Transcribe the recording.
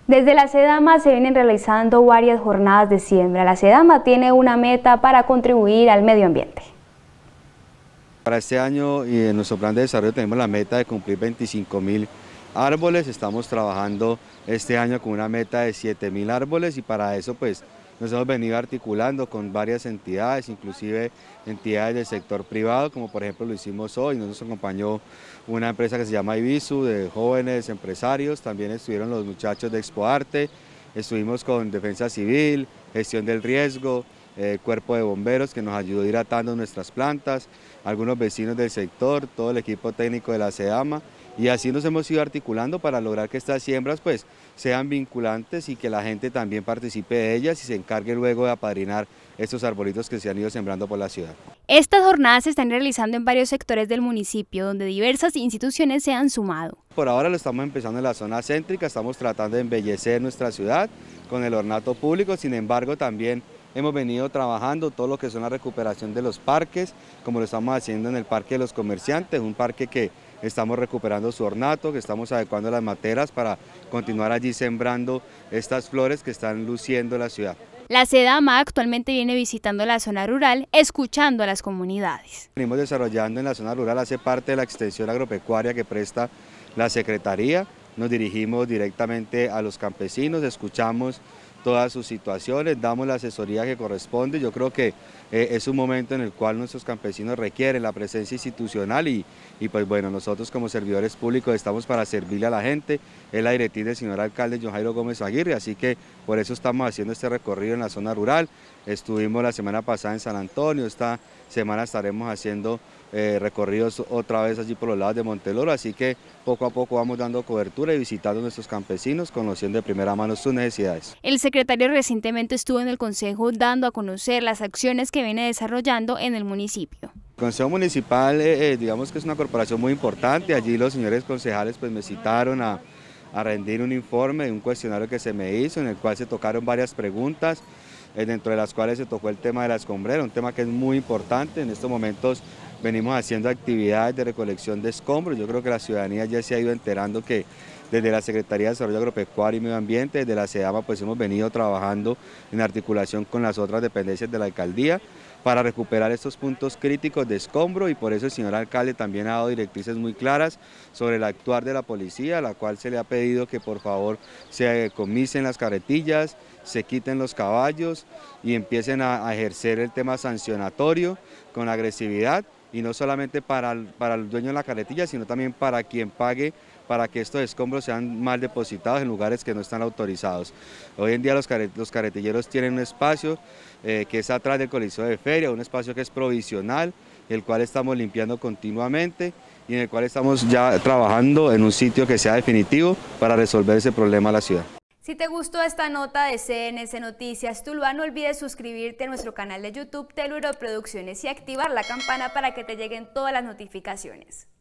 Desde la SEDAMA se vienen realizando varias jornadas de siembra. La SEDAMA tiene una meta para contribuir al medio ambiente. Para este año y en nuestro plan de desarrollo tenemos la meta de cumplir 25.000 árboles. Estamos trabajando este año con una meta de 7.000 árboles y para eso pues nos hemos venido articulando con varias entidades, inclusive entidades del sector privado, como por ejemplo lo hicimos hoy. Nos acompañó una empresa que se llama Ibisu, de jóvenes empresarios, también estuvieron los muchachos de Expoarte, estuvimos con Defensa Civil, Gestión del Riesgo, Cuerpo de Bomberos que nos ayudó hidratando nuestras plantas, algunos vecinos del sector, todo el equipo técnico de la SEDAMA, y así nos hemos ido articulando para lograr que estas siembras pues sean vinculantes y que la gente también participe de ellas y se encargue luego de apadrinar estos arbolitos que se han ido sembrando por la ciudad. Estas jornadas se están realizando en varios sectores del municipio, donde diversas instituciones se han sumado. Por ahora lo estamos empezando en la zona céntrica, estamos tratando de embellecer nuestra ciudad con el ornato público, sin embargo también hemos venido trabajando todo lo que son la recuperación de los parques, como lo estamos haciendo en el Parque de los Comerciantes, un parque que estamos recuperando su ornato, que estamos adecuando las materas para continuar allí sembrando estas flores que están luciendo la ciudad. La SEDAMA actualmente viene visitando la zona rural, escuchando a las comunidades. Venimos desarrollando en la zona rural, hace parte de la extensión agropecuaria que presta la Secretaría. Nos dirigimos directamente a los campesinos, escuchamos todas sus situaciones, damos la asesoría que corresponde. Yo creo que es un momento en el cual nuestros campesinos requieren la presencia institucional y pues bueno, nosotros como servidores públicos estamos para servirle a la gente. Es la directriz del señor alcalde John Jairo Gómez Aguirre, así que por eso estamos haciendo este recorrido en la zona rural. Estuvimos la semana pasada en San Antonio, esta semana estaremos haciendo recorridos otra vez allí por los lados de Monteloro, así que poco a poco vamos dando cobertura y visitando a nuestros campesinos, conociendo de primera mano sus necesidades. El secretario recientemente estuvo en el Consejo dando a conocer las acciones que viene desarrollando en el municipio. El Consejo Municipal, digamos que es una corporación muy importante, allí los señores concejales pues me citaron a rendir un informe de un cuestionario que se me hizo, en el cual se tocaron varias preguntas, dentro de las cuales se tocó el tema de la escombrera, un tema que es muy importante. En estos momentos venimos haciendo actividades de recolección de escombros. Yo creo que la ciudadanía ya se ha ido enterando que desde la Secretaría de Desarrollo Agropecuario y Medio Ambiente, desde la SEDAMA, pues hemos venido trabajando en articulación con las otras dependencias de la alcaldía para recuperar estos puntos críticos de escombro, y por eso el señor alcalde también ha dado directrices muy claras sobre el actuar de la policía, a la cual se le ha pedido que por favor se decomisen las carretillas, se quiten los caballos y empiecen a ejercer el tema sancionatorio con agresividad, y no solamente para el dueño de la carretilla, sino también para quien pague para que estos escombros sean mal depositados en lugares que no están autorizados. Hoy en día los carretilleros tienen un espacio que es atrás del Coliseo de Feria, un espacio que es provisional, el cual estamos limpiando continuamente y en el cual estamos ya trabajando en un sitio que sea definitivo para resolver ese problema a la ciudad. Si te gustó esta nota de CNC Noticias Tuluá, no olvides suscribirte a nuestro canal de YouTube Teluro Producciones y activar la campana para que te lleguen todas las notificaciones.